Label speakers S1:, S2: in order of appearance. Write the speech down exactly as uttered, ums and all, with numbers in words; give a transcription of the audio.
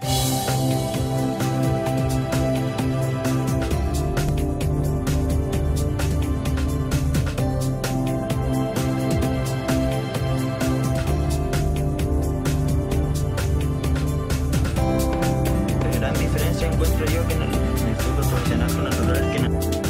S1: La gran diferencia encuentro yo que en el, en el fútbol profesional con el rural es que